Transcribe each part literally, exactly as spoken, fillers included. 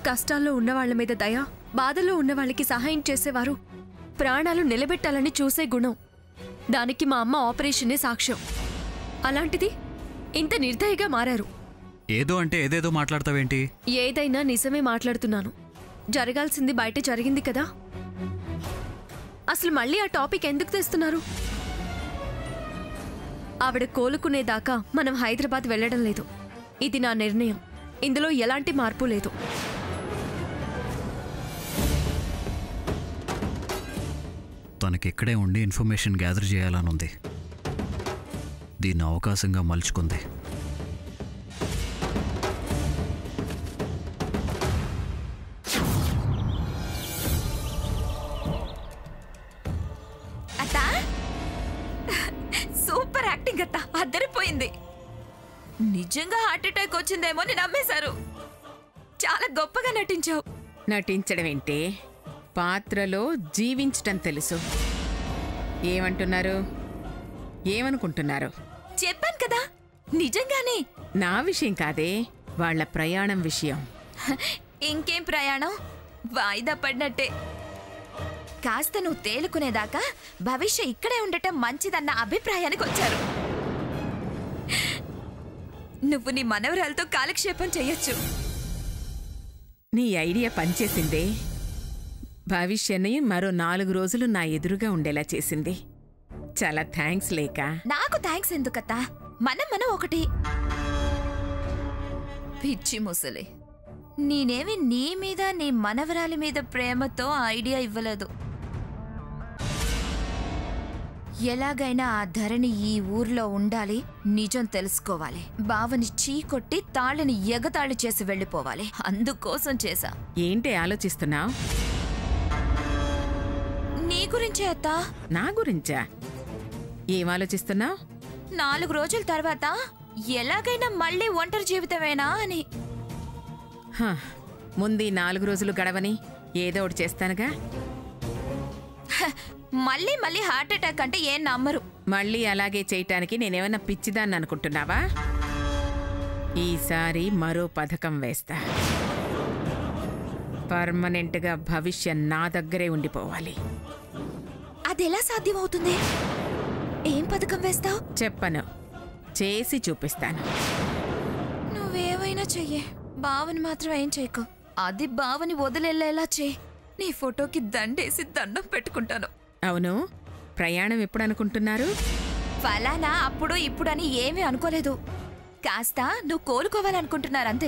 కష్టాల్లో ఉన్నవాళ్ల మీద దయ, బాధల్లో ఉన్న వాళ్ళకి సహాయం చేసేవారు ప్రాణాలు నిలబెట్టాలని చూసే గుణం. దానికి మా అమ్మ ఆపరేషనే సాక్ష్యం. అలాంటిది ఇంత నిర్దయగా మారారు. ఏదో అంటే ఏదేదో మాట్లాడతావేంటి? ఏదైనా నిజమే మాట్లాడుతున్నాను. జరగాల్సింది బయట జరిగింది కదా. అసలు మళ్ళీ ఆ టాపిక్ ఎందుకు తెస్తున్నారు? ఆవిడ కోలుకునేదాకా మనం హైదరాబాద్ వెళ్లడం లేదు. ఇది నా నిర్ణయం. ఇందులో ఎలాంటి మార్పు లేదు. తనకిక్కడే ఉండి ఇన్ఫర్మేషన్ గ్యాదర్ చేయాలనుంది. దీన్ని అవకాశంగా మలుచుకుంది. సూపర్ యాక్టింగ్ అత్త, అద్దరిపోయింది. నిజంగా హార్ట్ అటాక్ వచ్చిందేమో అని నమ్మేశారు. చాలా గొప్పగా నటించావు. నటించడం ఏంటి, పాత్రలో జీవించటం తెలుసు. ఏమంటున్నారు, ఏమనుకుంటున్నారు? చెప్పాను కదా, నిజంగానే. నా విషయం కాదే, వాళ్ళ ప్రయాణం విషయం. ఇంకేం ప్రయాణం, వాయిదా పడినట్టే. కాస్త నువ్వు తేలుకునేదాకా భవిష్య ఇక్కడే ఉండటం మంచిదన్న అభిప్రాయానికి వచ్చారు. నువ్వు నీ మనవరాలతో కాలక్షేపం చెయ్యొచ్చు. నీ ఐడియా పనిచేసిందే. భవిష్యని మరో నాలుగు రోజులు నా ఎదురుగా ఉండేలా చేసింది. చాలా థ్యాంక్స్ లేక. నాకు థ్యాంక్స్ ఎందుకత్తా, మనం మనం ఒకటి. పిచ్చి ముసలి, నేనేమి నీ మీద నీ మనవరాలి మీద ప్రేమతో ఐడియా ఇవ్వలేదు. ఎలాగైనా ఆ ధరణి ఈ ఊర్లో ఉండాలి, నిజం తెలుసుకోవాలి, బావని చీకొట్టి తాళిని ఎగతాళి చేసి వెళ్ళిపోవాలి. అందుకోసం చేశా. ఏంటి ఆలోచిస్తున్నావు? నీ గురించే అత్తా. నా గురించా? ఏం ఆలోచిస్తున్నావు? నాలుగు రోజుల తర్వాత ఎలాగైనా మళ్ళీ ఒంటరి జీవితమేనా అని. ముందు నాలుగు రోజులు గడవని ఏదో ఒకటి చేస్తానుగా. మళ్ళీ మళ్ళీ హార్ట్ అటాక్ అంటే ఏం నమ్మరు. మళ్ళీ అలాగే చేయటానికి నేనేమన్నా పిచ్చిదాన్ని అనుకుంటున్నావా? ఈసారి మరో పథకం వేస్తా. పర్మనెంట్గా భవిష్య నా దగ్గరే ఉండిపోవాలి. అదెలా సాధ్యమవుతుంది? ఏం పథకం వేస్తావు? చెప్పను, చేసి చూపిస్తాను. నువ్వేమైనా చెయ్యే, బావని మాత్రం ఏం చేయకు. అది బావని వదిలేలా చేయి. నీ ఫోటోకి దండేసి దండం పెట్టుకుంటాను. అవును, ప్రయాణం ఎప్పుడు అనుకుంటున్నారు? ఫలానా అప్పుడు ఇప్పుడని ఏమీ అనుకోలేదు. కాస్త నువ్వు కోలుకోవాలనుకుంటున్నారంతే.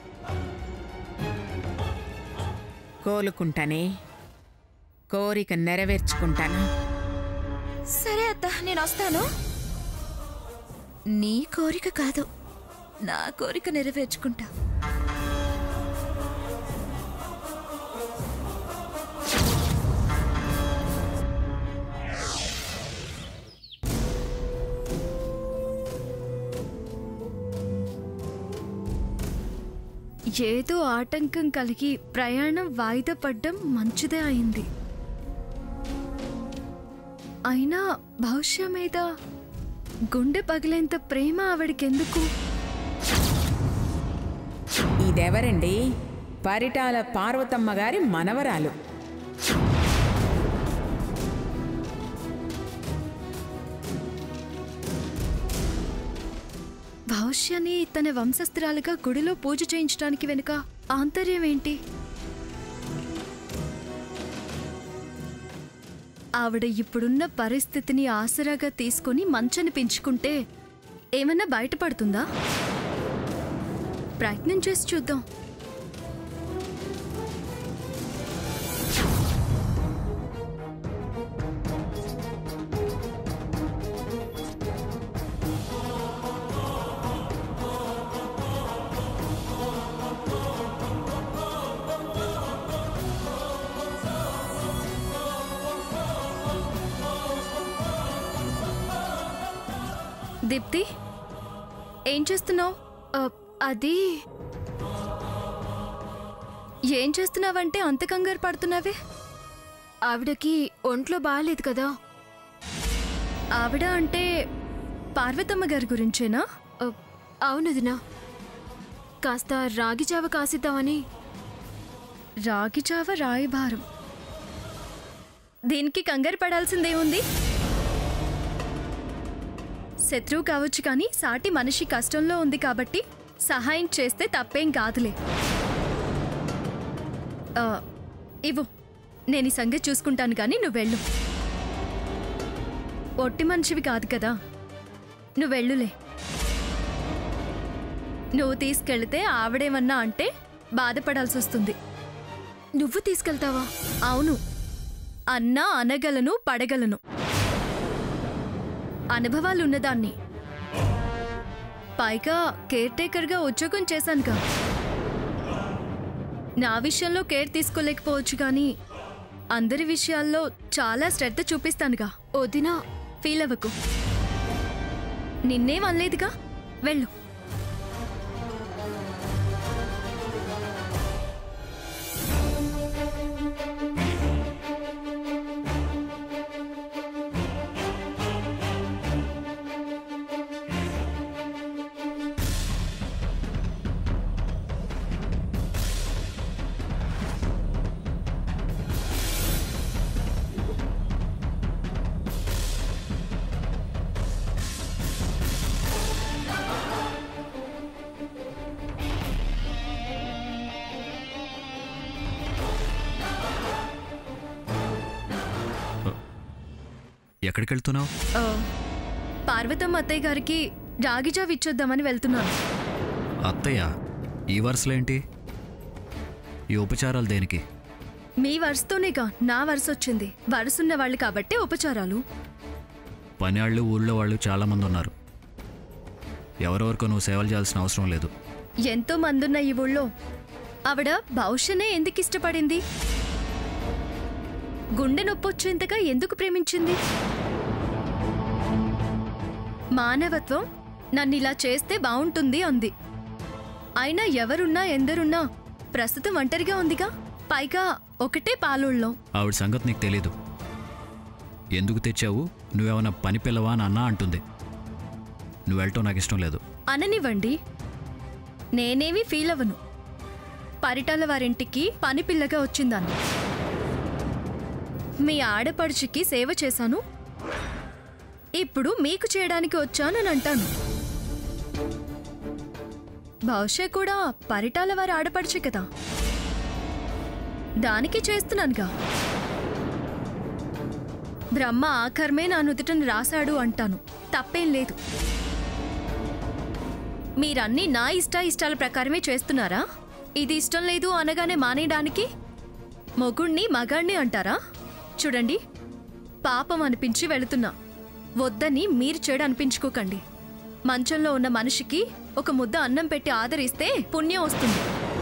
కోలుకుంటానే, కోరిక నెరవేర్చుకుంటాను. సరే అత్త, నేను వస్తాను. నీ కోరిక కాదు, నా కోరిక నెరవేర్చుకుంటా. ఏదో ఆటంకం కలిగి ప్రయాణం వాయిదా పడ్డం మంచిదే అయింది. అయినా భవిష్య మీద గుండె పగిలేంత ప్రేమ ఆవిడకెందుకు? ఇదెవరండి? పరిటాల పార్వతమ్మ గారి మనవరాలు. భవిష్యని తన వంశస్థురాలుగా గుడిలో పూజ చేయించడానికి వెనుక ఆంతర్యం ఏంటి? ఆవిడ ఇప్పుడున్న పరిస్థితిని ఆసరాగా తీసుకుని మంచని పెంచుకుంటే ఏమన్నా బయటపడుతుందా? ప్రయత్నం చేసి చూద్దాం. దీప్తి, ఏం చేస్తున్నావు? అది ఏం చేస్తున్నావంటే అంత కంగారు పడుతున్నావే? ఆవిడకి ఒంట్లో బాగాలేదు కదా? ఆవిడ అంటే పార్వతమ్మ గారి గురించేనా? అవునదినా, కాస్త రాగి జావ కాసిద్దామని. రాగి జావ రాయబారం. దీనికి కంగారు పడాల్సిందేముంది? శత్రువు కావచ్చు కానీ సాటి మనిషి కష్టంలో ఉంది కాబట్టి సహాయం చేస్తే తప్పేం కాదులే. ఇవ్వు, నేను ఈ సంగతి చూసుకుంటాను కానీ నువ్వు వెళ్ళు. ఒట్టి మనిషివి కాదు కదా, నువ్వు వెళ్ళులే. నువ్వు తీసుకెళ్తే ఆవిడేమన్నా అంటే బాధపడాల్సి వస్తుంది. నువ్వు తీసుకెళ్తావా? అవును, అన్నా అనగలను పడగలను. అనుభవాలున్నదాన్ని. పైగా కేర్ టేకర్గా ఉద్యోగం చేశానుగా. నా విషయంలో కేర్ తీసుకోలేకపోవచ్చు కానీ అందరి విషయాల్లో చాలా శ్రద్ధ చూపిస్తానుగా. వదినా, ఫీల్ అవ్వకు. నిన్నేం అనలేదుగా, వెళ్ళు. ఎక్కడికి వెళ్తున్నావు? పార్వతమ్మ అత్తయ్య గారికి రాగిజావ్ ఇచ్చొద్దామని వెళ్తున్నాను. అత్తయ్య? ఈ వరుసలేంటి? ఈ ఉపచారాలు దేనికి? మీ వరుసతోనేగా నా వరుస వచ్చింది. వరుసున్న వాళ్ళు కాబట్టి ఉపచారాలు. పని వాళ్ళు ఊళ్ళో వాళ్ళు చాలా మంది ఉన్నారు. ఎవరెవరికో నువ్వు సేవలు చేయాల్సిన అవసరం లేదు. ఎంతో మందున్న ఈ ఊళ్ళో ఆవిడ భవిష్యనే ఎందుకు ఇష్టపడింది? గుండె నొప్పొచ్చేంతగా ఎందుకు ప్రేమించింది? మానవత్వం నన్నిలా చేస్తే బావుంటుంది అంది. అయినా ఎవరున్నా ఎందరున్నా ప్రస్తుతం ఒంటరిగా ఉందిగా. పైగా ఒకటే పాలుళ్ళం. ఆవిడ సంగతి నీకు తెలీదు. ఎందుకు తెచ్చావు? నువ్వేమన్నా పని పిల్లవా అని అన్నా అంటుంది. నువ్వు వెళ్ళటం నాకు ఇష్టం లేదు. అననివ్వండి, నేనేమీ ఫీల్ అవ్వను. పరిటాల వారింటికి పని పిల్లగా వచ్చిందాన్ని. మీ ఆడపడుచుకి సేవ చేశాను, ఇప్పుడు మీకు చేయడానికి వచ్చానని అంటాను. బహుశా కూడా పరిటాల వారి ఆడపడుచు కదా, దానికి చేస్తున్నానుగా. బ్రహ్మ ఆకర్మే నా నుదుటను రాశాడు అంటాను, తప్పేం లేదు. మీరన్నీ నా ఇష్ట ఇష్టాల ప్రకారమే చేస్తున్నారా? ఇది ఇష్టం లేదు అనగానే మానేయడానికి మొగుణ్ణి మగాణ్ణి అంటారా? చూడండి, పాపం అనిపించి వెళుతున్నా, వద్దని మీరు చెడు అనిపించుకోకండి. మంచంలో ఉన్న మనిషికి ఒక ముద్ద అన్నం పెట్టి ఆదరిస్తే పుణ్యం వస్తుంది.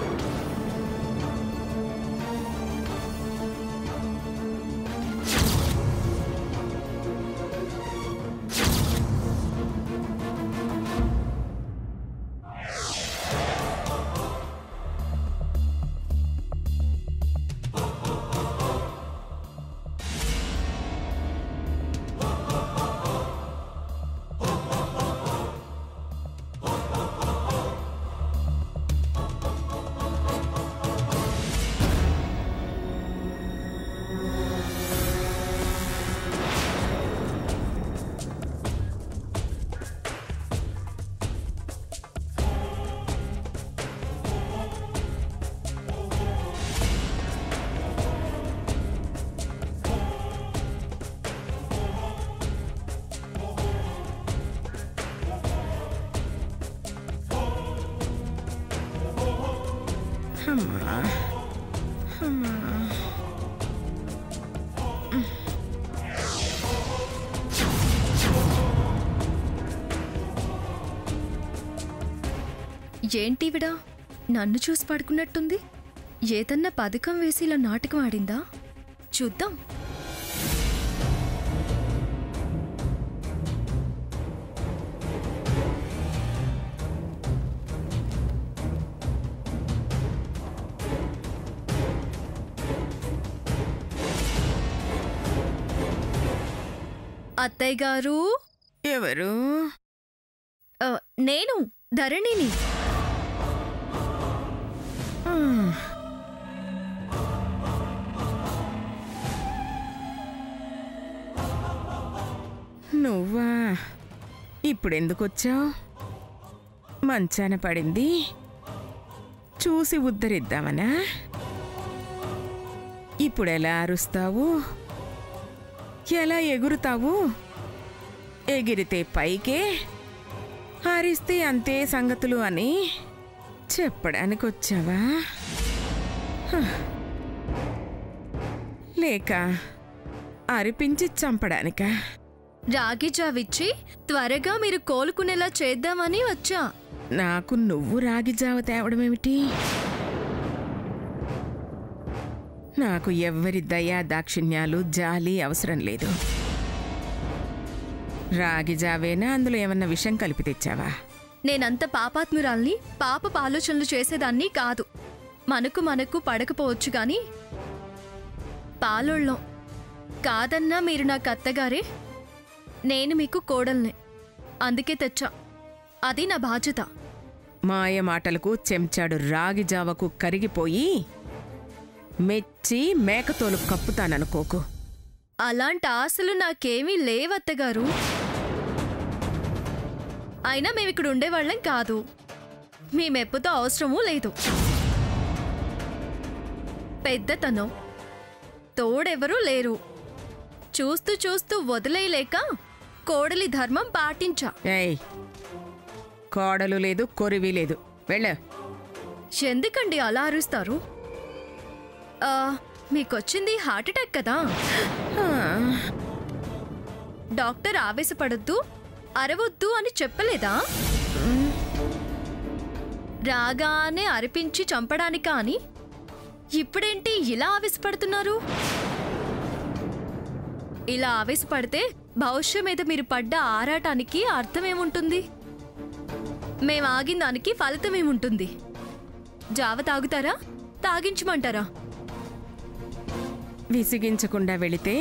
ఏంటివిడా నన్ను చూసి పడుకున్నట్టుంది? ఏదన్నా పథకం వేసి ఇలా నాటకం ఆడిందా? చూద్దాం. అత్తయ్య గారు. ఎవరు? నేను ధరణిని. నువ్వా? ఇప్పుడెందుకొచ్చావు? మంచాన పడింది చూసి ఉద్ధరిద్దామనా? ఇప్పుడెలా అరుస్తావు, ఎలా ఎగురుతావు? ఎగిరితే పైకే, అరిస్తే అంతే సంగతులు అని చెప్పడానికి వచ్చావా? లేక అరిపించి చంపడానికా? రాగి జావిచ్చి త్వరగా మీరు కోలుకునేలా చేద్దామని వచ్చా. నాకు నువ్వు రాగి జావ తేవడమేమిటి? నాకు ఎవ్వరి దయా దాక్షిణ్యాలు జాలి అవసరం లేదు. రాగి జావేనా? అందులో ఏమన్నా విషం కలిపి తెచ్చావా? నేనంత పాపాత్మురాల్ని, పాపపు ఆలోచనలు చేసేదాన్ని కాదు. మనకు మనకు పడకపోవచ్చు గాని పాలోళ్ళం కాదన్నా మీరు నాకు అత్తగారే, నేను మీకు కోడల్నే. అందుకే తెచ్చా. అది నా బాధ్యత. మాయ మాటలకు చెంచాడు రాగి జావకు కరిగిపోయి మెచ్చి మేకతోలు కప్పుతాననుకోకు. అలాంటి ఆశలు నాకేమీ లేవత్తగారు. అయినా మేమిక్కడ ఉండేవాళ్ళం కాదు. మీ మెప్పుతో అవసరమూ లేదు. పెద్దతనం, తోడెవరూ లేరు. చూస్తూ చూస్తూ వదిలేయలేక కోడలి ధర్మం పాటించా. ఏయ్, కోడలు లేదు, కొరివి లేదు. వెళ్ళ. ఎందుకండి అలా అరుస్తారు? మీకొచ్చింది హార్ట్ అటాక్ కదా. డాక్టర్ ఆవేశపడొద్దు, అరవద్దు అని చెప్పలేదా? రాగానే అరిపించి చంపడానికా అని ఇప్పుడేంటి ఇలా ఆవేశపడుతున్నారు? ఇలా ఆవేశపడితే భవిష్య మీద మీరు పడ్డ ఆరాటానికి అర్థమేముంటుంది? మేం ఆగిన దానికి ఫలితమేముంటుంది? జావ తాగుతారా, తాగించమంటారా? విసిగించకుండా వెళితే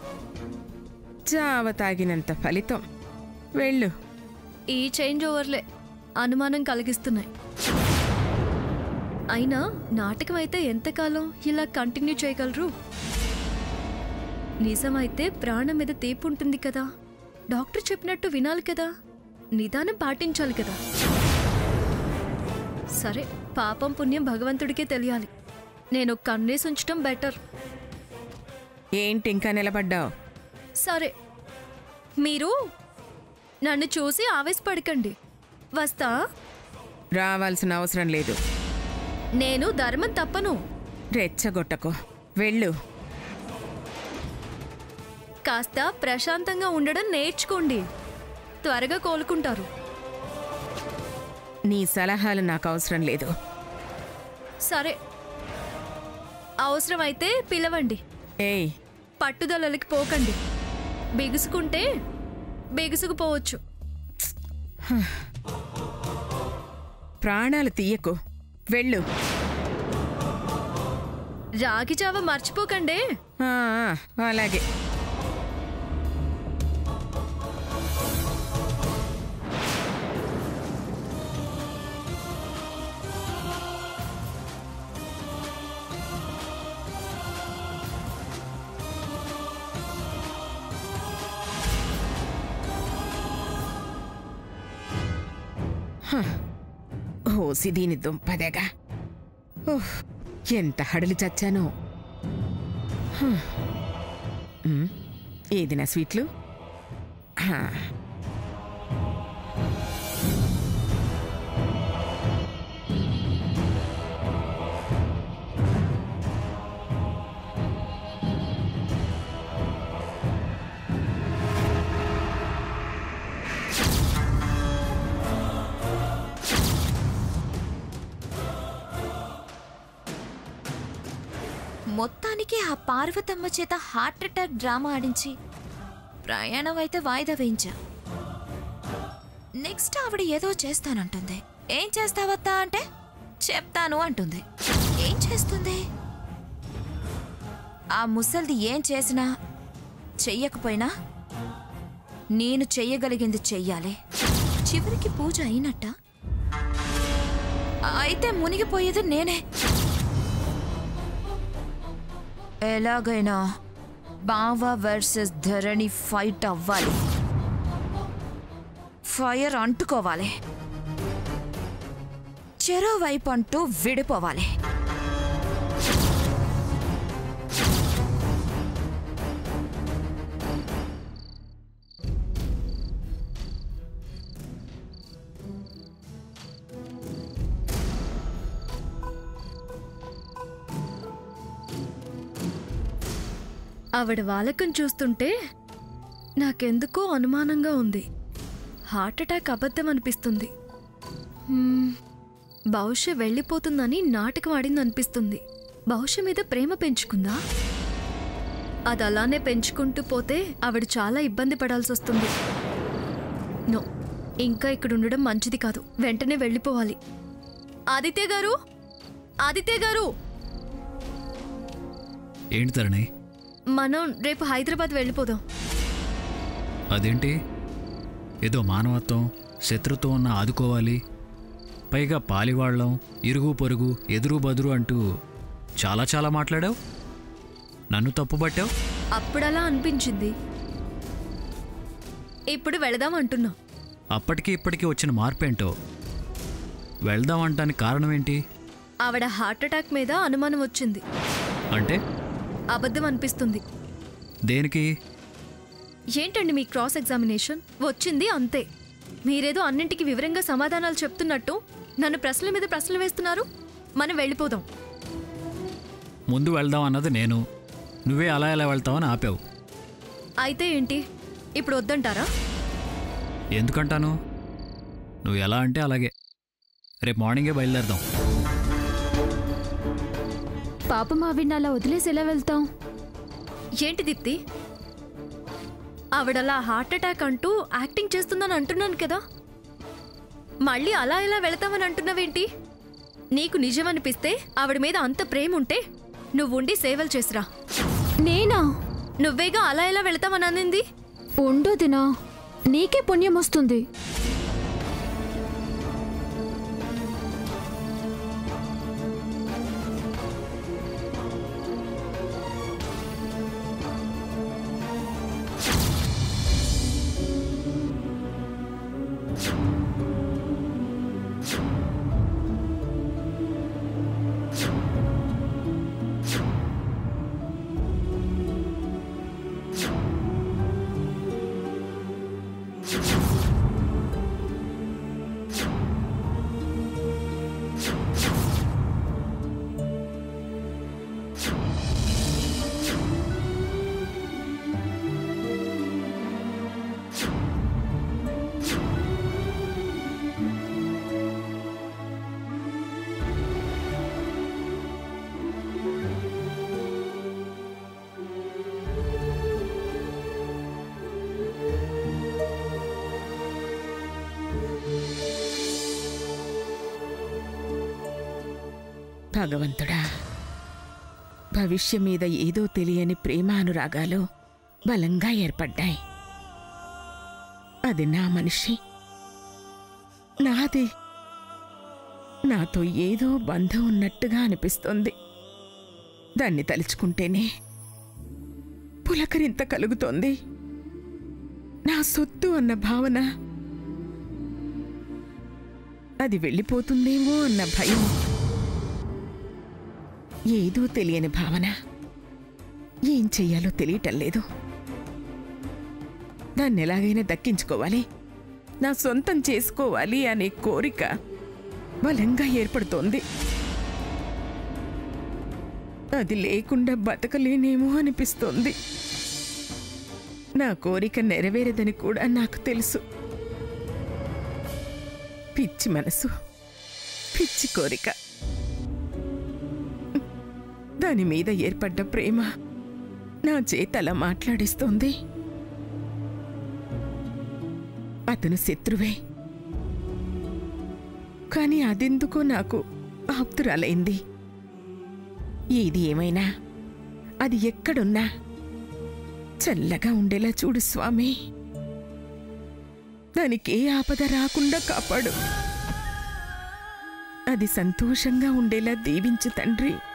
జావ తాగినంత ఫలితం. వెళ్ళు. ఈ చేంజ్ ఓవర్లే అనుమానం కలిగిస్తున్నాయి. అయినా నాటకం అయితే ఎంతకాలం ఇలా కంటిన్యూ చేయగలరు? నిజమైతే ప్రాణం మీద తీపి ఉంటుంది కదా. డాక్టర్ చెప్పినట్టు వినాలి కదా, నిదానం పాటించాలి కదా. సరే, పాపం పుణ్యం భగవంతుడికే తెలియాలి. నేను కన్నేసి ఉంచటం బెటర్. ఏంటి ఇంకా నిలబడ్డావు? సరే, మీరు నన్ను చూసి ఆవేశపడకండి. వస్తా. రావాల్సిన అవసరం లేదు. నేను ధర్మం తప్పను. రెచ్చగొట్టకు. వెళ్ళు. కాస్త ప్రశాంతంగా ఉండడం నేర్చుకోండి. త్వరగా కోలుకుంటారు. నీ సలహాలు నాకు అవసరం లేదు. సరే, అవసరమైతే పిలవండి. ఏయ్, పట్టుదలకి పోకండి. బిగుసుకుంటే బిగుసుకుపోవచ్చు. ప్రాణాలు తీయకు. వెళ్ళు. రాగి జావ మర్చిపోకండి. ఆ, అలాగే. ఓసి దీని దుంపదేగా. ఓహ్, ఎంత హడలి చచ్చానో. ఏది నా స్వీట్లు? మొత్తానికి ఆ పార్వతమ్మ చేత హార్ట్ అటాక్ డ్రామా ఆడించి ప్రయాణం అయితే వాయిదా వేయించా. నెక్స్ట్ ఆవిడ ఏదో చేస్తానంటుంది. ఏం చేస్తావత్తా అంటే చెప్తాను అంటుంది. ఏం చేస్తుంది? ఆ ముసల్ది ఏం చేసినా చెయ్యకపోయినా నేను చెయ్యగలిగింది చెయ్యాలి. చివరికి పూజ అయినట్ట. అయితే మునిగిపోయేది నేనే. ఎలాగైనా బావ వర్సెస్ ధరణి ఫైట్ అవ్వాలి. ఫైర్ అంటుకోవాలి, చెరో వైపు అంటూ విడిపోవాలి. ఆవిడ వాలకం చూస్తుంటే నాకెందుకో అనుమానంగా ఉంది. హార్ట్అటాక్ అబద్ధం అనిపిస్తుంది. బహుశా వెళ్ళిపోతుందని నాటకం ఆడింది అనిపిస్తుంది. బహుశా మీద ప్రేమ పెంచుకుందా? అది అలానే పెంచుకుంటూ పోతే ఆవిడ చాలా ఇబ్బంది పడాల్సి వస్తుంది. నో, ఇంకా ఇక్కడ ఉండడం మంచిది కాదు. వెంటనే వెళ్ళిపోవాలి. ఆదిత్య గారు, ఆదిత్య గారు, ఏంటి తరణి? మనం రేపు హైదరాబాద్ వెళ్ళిపోదాం. అదేంటి? ఏదో మానవత్వం, శత్రుత్వం ఉన్న ఆదుకోవాలి, పైగా పాలివాళ్ళం, ఇరుగు పొరుగు, ఎదురు బదురు అంటూ చాలా చాలా మాట్లాడావు. నన్ను తప్పుపట్టావు. అప్పుడలా అనిపించింది, ఇప్పుడు వెళదాం అంటున్నా. అప్పటికి ఇప్పటికీ వచ్చిన మార్పేంటో? వెళ్దాం అంటానికి కారణం ఏంటి? ఆవిడ హార్ట్అటాక్ మీద అనుమానం వచ్చింది. అంటే అబద్ధం అనిపిస్తుంది. దేనికి? ఏంటండి మీ క్రాస్ ఎగ్జామినేషన్? వచ్చింది అంతే. మీరేదో అన్నింటికి వివరంగా సమాధానాలు చెప్తున్నట్టు నన్ను ప్రశ్నల మీద ప్రశ్నలు వేస్తున్నారు. మనం వెళ్ళిపోదాం. ముందు వెళ్దాం అన్నది నేను, నువ్వే అలా ఎలా వెళ్తావని ఆపావు. అయితే ఏంటి, ఇప్పుడు వద్దంటారా? ఎందుకంటాను? నువ్వు ఎలా అంటే అలాగే. రేపు మార్నింగే బయలుదేరదాం. పాపం ఆవిడ అలా వదిలేసి ఎలా వెళ్తాం? ఏంటి దీప్తి, ఆవిడలా హార్ట్అటాక్ అంటూ యాక్టింగ్ చేస్తుందని అంటున్నాను కదా, మళ్ళీ అలా ఎలా వెళతామని అంటున్నావేంటి? నీకు నిజమనిపిస్తే ఆవిడ మీద అంత ప్రేమ ఉంటే నువ్వుండి సేవలు చేసిరా. నేనా? నువ్వేగా అలా ఎలా వెళతామని అనింది. ఉండు దినా, నీకే పుణ్యం వస్తుంది. భగవంతుడా, భవిష్యం మీద ఏదో తెలియని ప్రేమానురాగాలు బలంగా ఏర్పడ్డాయి. అది నా మనిషి, నాది. నాతో ఏదో బంధం ఉన్నట్టుగా అనిపిస్తోంది. దాన్ని తలుచుకుంటేనే పులకరింత కలుగుతోంది. నా సొత్తు అన్న భావన, అది వెళ్ళిపోతుందేమో అన్న భయం, ఏదో తెలియని భావన. ఏం చెయ్యాలో తెలియటం లేదు. దాన్ని ఎలాగైనా దక్కించుకోవాలి, నా సొంతం చేసుకోవాలి అనే కోరిక బలంగా ఏర్పడుతోంది. అది లేకుండా బతకలేనేమో అనిపిస్తోంది. నా కోరిక నెరవేరదని కూడా నాకు తెలుసు. పిచ్చి మనసు, పిచ్చి కోరిక. దాని మీద ఏర్పడ్డ ప్రేమ నా చేత అలా మాట్లాడిస్తోంది. అతను శత్రువే, కానీ అదెందుకో నాకు ఆప్తురాలైంది. ఏది ఏమైనా అది ఎక్కడున్నా చల్లగా ఉండేలా చూడు స్వామి. దానికి ఏ ఆపద రాకుండా కాపాడు. అది సంతోషంగా ఉండేలా దీవించు తండ్రి.